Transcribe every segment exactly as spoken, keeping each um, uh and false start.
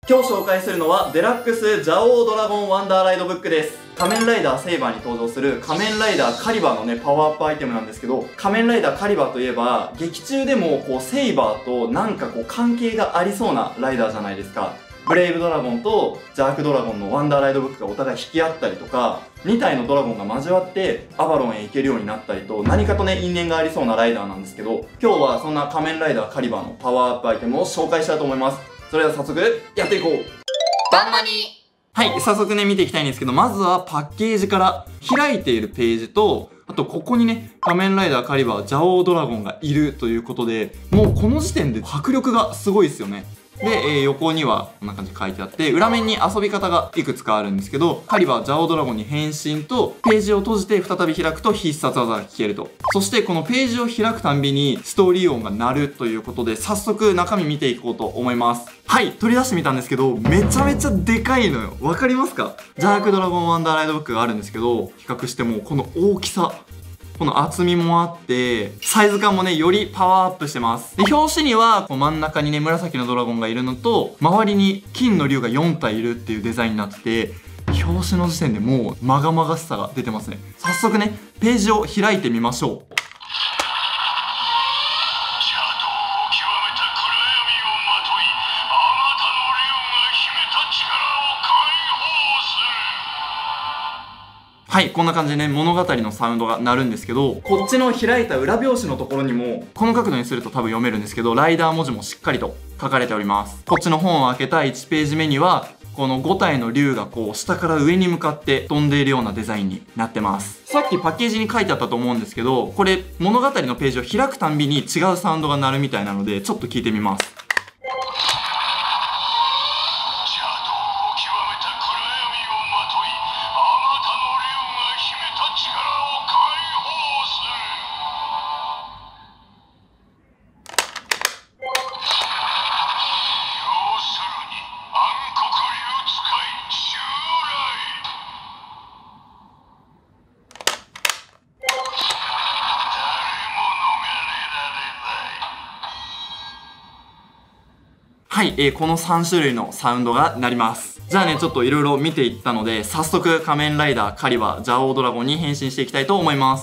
今日紹介するのはデラックスジャオードラゴンワンダーライドブックです。仮面ライダーセイバーに登場する仮面ライダーカリバーのね、パワーアップアイテムなんですけど、仮面ライダーカリバーといえば、劇中でもこうセイバーとなんかこう関係がありそうなライダーじゃないですか。ブレイブドラゴンとジャークドラゴンのワンダーライドブックがお互い引き合ったりとか、に体のドラゴンが交わってアバロンへ行けるようになったりと、何かとね、因縁がありそうなライダーなんですけど、今日はそんな仮面ライダーカリバーのパワーアップアイテムを紹介したいと思います。それでは早速、やっていこう。 バンマニはい、早速ね、見ていきたいんですけど、まずはパッケージから開いているページと、あとここにね、仮面ライダーカリバージャオードラゴンがいるということで、もうこの時点で迫力がすごいですよね。で、えー、横にはこんな感じで書いてあって、裏面に遊び方がいくつかあるんですけど、カリバージャオドラゴンに変身と、ページを閉じて再び開くと必殺技が聞けると。そしてこのページを開くたんびにストーリー音が鳴るということで、早速中身見ていこうと思います。はい、取り出してみたんですけど、めちゃめちゃでかいのよ。わかりますか？ジャークドラゴンワンダーライドブックがあるんですけど、比較してもこの大きさ、この厚みもあって、サイズ感もね、よりパワーアップしてます。で、表紙には、こう真ん中にね、紫のドラゴンがいるのと、周りに金の竜がよん体いるっていうデザインになってて、表紙の時点でもう、まがまがしさが出てますね。早速ね、ページを開いてみましょう。はい、こんな感じでね、物語のサウンドが鳴るんですけど、こっちの開いた裏表紙のところにも、この角度にすると多分読めるんですけど、ライダー文字もしっかりと書かれております。こっちの本を開けたいちページ目には、このご体の竜がこう、下から上に向かって飛んでいるようなデザインになってます。さっきパッケージに書いてあったと思うんですけど、これ、物語のページを開くたんびに違うサウンドが鳴るみたいなので、ちょっと聞いてみます。はい、えー、このさん種類のサウンドが鳴ります。じゃあね、ちょっといろいろ見ていったので、早速仮面ライダーカリバージャオードラゴンに変身していきたいと思います。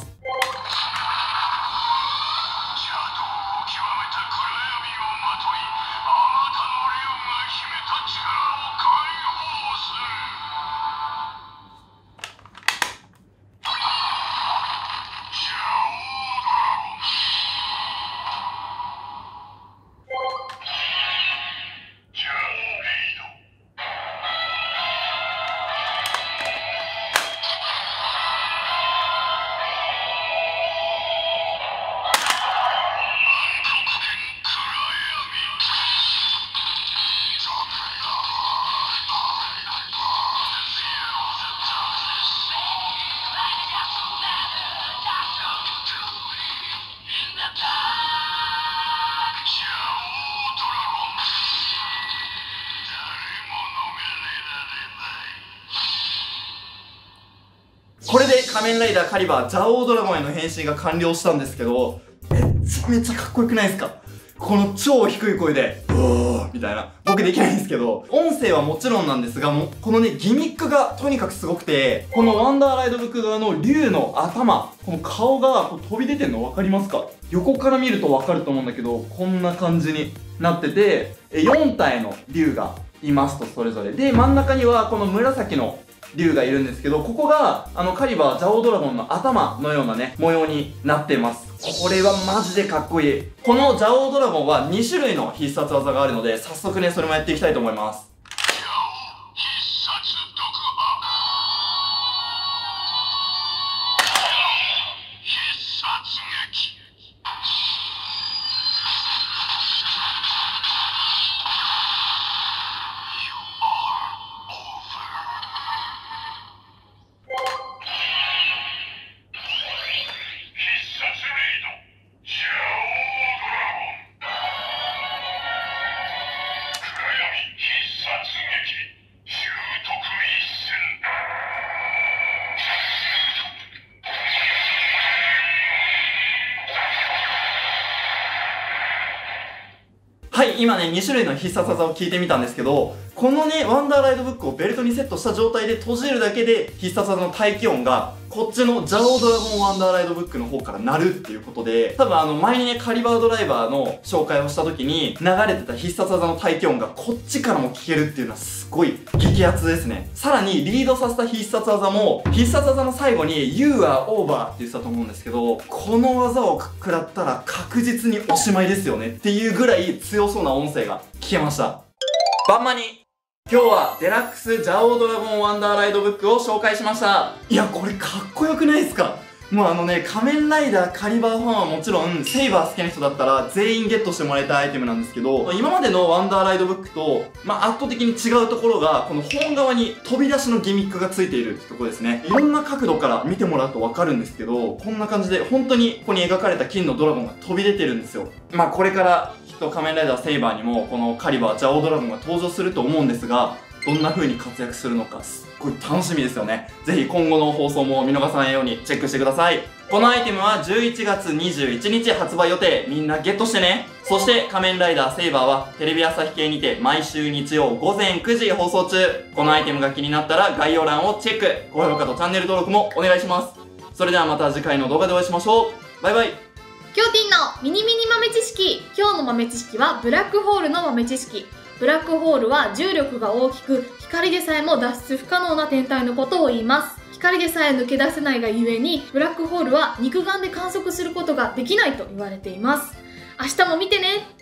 これで仮面ライダーカリバージャオードラゴンへの変身が完了したんですけど、めちゃめちゃかっこよくないですか？この超低い声で、うおーみたいな。僕できないんですけど、音声はもちろんなんですが、もうこのね、ギミックがとにかくすごくて、このワンダーライドブック側の竜の頭、この顔がこう飛び出てるの分かりますか？横から見ると分かると思うんだけど、こんな感じになってて、よん体の竜がいますと、それぞれ。で、真ん中にはこの紫の竜がいるんですけど、ここがあのカリバージャオードラゴンの頭のようなね模様になっています。これはマジでかっこいい。このジャオードラゴンはに種類の必殺技があるので、早速ねそれもやっていきたいと思います。 はい、今ね、に種類の必殺技を聞いてみたんですけど、このね、ワンダーライドブックをベルトにセットした状態で閉じるだけで、必殺技の待機音が、こっちのジャオドラゴンワンダーライドブックの方から鳴るっていうことで、多分あの前にね、カリバードライバーの紹介をした時に流れてた必殺技の待機音がこっちからも聞けるっていうのはすごい激アツですね。さらにリードさせた必殺技も、必殺技の最後に You are over って言ってたと思うんですけど、この技を食らったら確実におしまいですよねっていうぐらい強そうな音声が聞けました。バンマニ今日はデラックスジャオドラゴンワンダーライドブックを紹介しました。いや、これかっこよくないですか？もうあのね、仮面ライダーカリバーファンはもちろん、セイバー好きな人だったら全員ゲットしてもらいたいアイテムなんですけど、今までのワンダーライドブックと、まあ、圧倒的に違うところが、この本側に飛び出しのギミックがついているってところですね。いろんな角度から見てもらうとわかるんですけど、こんな感じで本当にここに描かれた金のドラゴンが飛び出てるんですよ。まあこれからきっと仮面ライダーセイバーにもこのカリバージャオドラゴンが登場すると思うんですが、どんな風に活躍するのかすっごい楽しみですよね。ぜひ今後の放送も見逃さないようにチェックしてください。このアイテムはじゅういちがつにじゅういちにち発売予定。みんなゲットしてね。そして仮面ライダーセイバーはテレビ朝日系にて毎週日曜ごぜんくじ放送中。このアイテムが気になったら概要欄をチェック。高評価とチャンネル登録もお願いします。それではまた次回の動画でお会いしましょう。バイバイ。 キョーティンのミニミニ豆知識。今日の豆知識はブラックホールの豆知識。ブラックホールは重力が大きく、光でさえも脱出不可能な天体のことを言います。光でさえ抜け出せないがゆえに、ブラックホールは肉眼で観測することができないと言われています。明日も見てね。